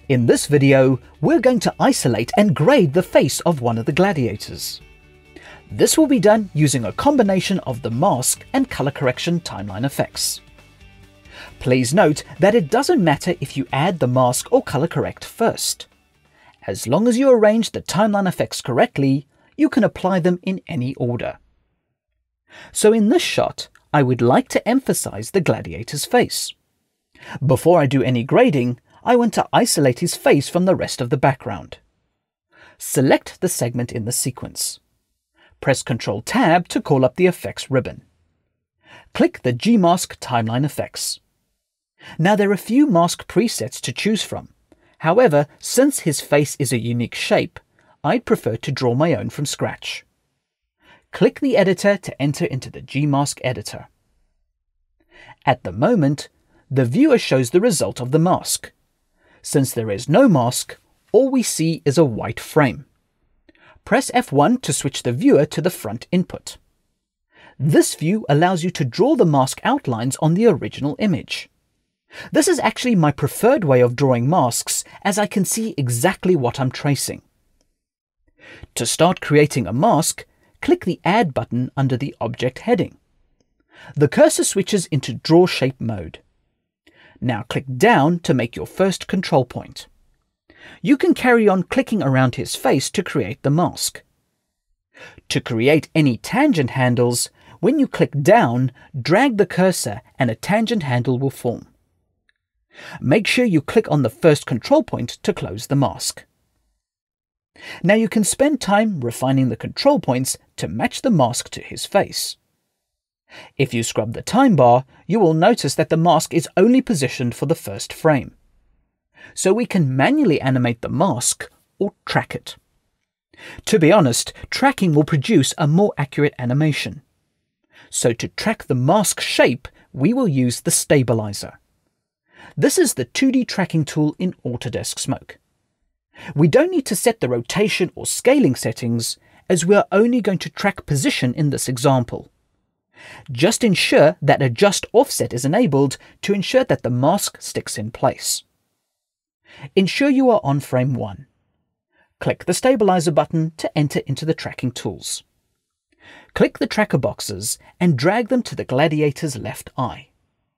In this video, we're going to isolate and grade the face of one of the gladiators. This will be done using a combination of the mask and color correction timeline effects. Please note that it doesn't matter if you add the mask or color correct first. As long as you arrange the timeline effects correctly, you can apply them in any order. So in this shot, I would like to emphasize the gladiator's face. Before I do any grading, I want to isolate his face from the rest of the background. Select the segment in the sequence. Press Ctrl-Tab to call up the effects ribbon. Click the Gmask timeline effects. Now there are a few mask presets to choose from. However, since his face is a unique shape, I'd prefer to draw my own from scratch. Click the editor to enter into the Gmask editor. At the moment, the viewer shows the result of the mask. Since there is no mask, all we see is a white frame. Press F1 to switch the viewer to the front input. This view allows you to draw the mask outlines on the original image. This is actually my preferred way of drawing masks, as I can see exactly what I'm tracing. To start creating a mask, click the Add button under the Object heading. The cursor switches into Draw Shape mode. Now click down to make your first control point. You can carry on clicking around his face to create the mask. To create any tangent handles, when you click down, drag the cursor and a tangent handle will form. Make sure you click on the first control point to close the mask. Now you can spend time refining the control points to match the mask to his face. If you scrub the time bar, you will notice that the mask is only positioned for the first frame. So we can manually animate the mask or track it. To be honest, tracking will produce a more accurate animation. So to track the mask shape, we will use the stabilizer. This is the 2D tracking tool in Autodesk Smoke. We don't need to set the rotation or scaling settings, as we are only going to track position in this example. Just ensure that Adjust Offset is enabled to ensure that the mask sticks in place. Ensure you are on frame 1. Click the Stabilizer button to enter into the tracking tools. Click the tracker boxes and drag them to the gladiator's left eye.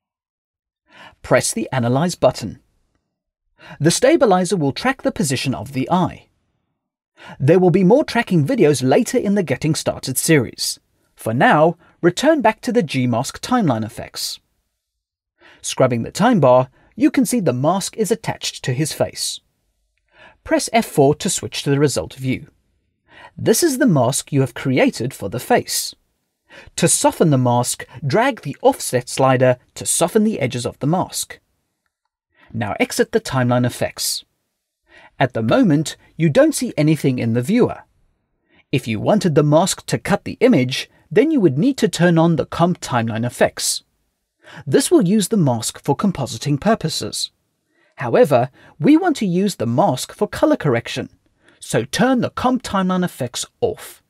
Press the Analyze button. The stabilizer will track the position of the eye. There will be more tracking videos later in the Getting Started series. For now, return back to the Gmask timeline effects. Scrubbing the time bar, you can see the mask is attached to his face. Press F4 to switch to the result view. This is the mask you have created for the face. To soften the mask, drag the offset slider to soften the edges of the mask. Now exit the timeline effects. At the moment, you don't see anything in the viewer. If you wanted the mask to cut the image, then you would need to turn on the Comp Timeline effects. This will use the mask for compositing purposes. However, we want to use the mask for color correction, so turn the Comp Timeline effects off.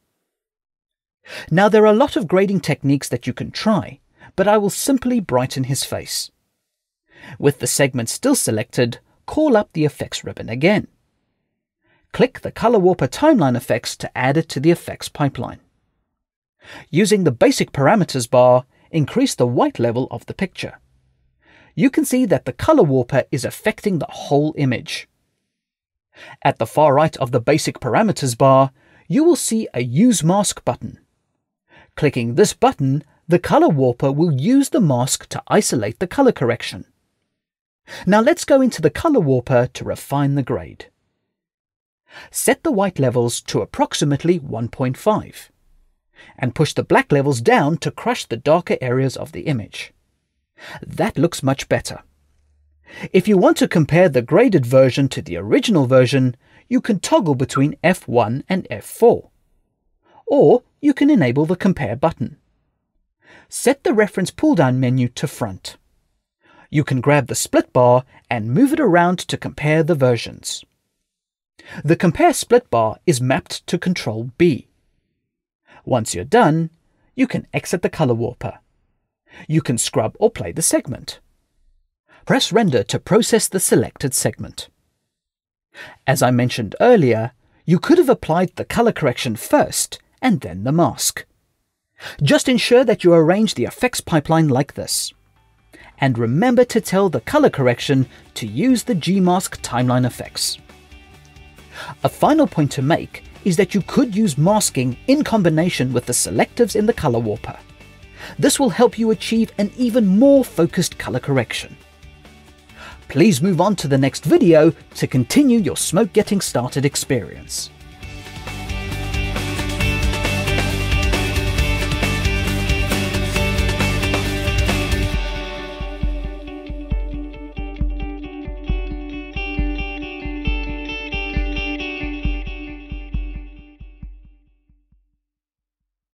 Now there are a lot of grading techniques that you can try, but I will simply brighten his face. With the segment still selected, call up the effects ribbon again. Click the Color Warper timeline effects to add it to the effects pipeline. Using the Basic Parameters bar, increase the white level of the picture. You can see that the Color Warper is affecting the whole image. At the far right of the Basic Parameters bar, you will see a Use Mask button. Clicking this button, the Color Warper will use the mask to isolate the color correction. Now let's go into the Color Warper to refine the grade. Set the white levels to approximately 1.5. and push the black levels down to crush the darker areas of the image. That looks much better. If you want to compare the graded version to the original version, you can toggle between F1 and F4. Or you can enable the Compare button. Set the reference pull-down menu to front. You can grab the split bar and move it around to compare the versions. The Compare split bar is mapped to Control B. Once you're done, you can exit the Color Warper. You can scrub or play the segment. Press Render to process the selected segment. As I mentioned earlier, you could have applied the color correction first and then the mask. Just ensure that you arrange the effects pipeline like this. And remember to tell the color correction to use the Gmask timeline effects. A final point to make is that you could use masking in combination with the selectives in the color warper. This will help you achieve an even more focused color correction. Please move on to the next video to continue your smoke getting started experience.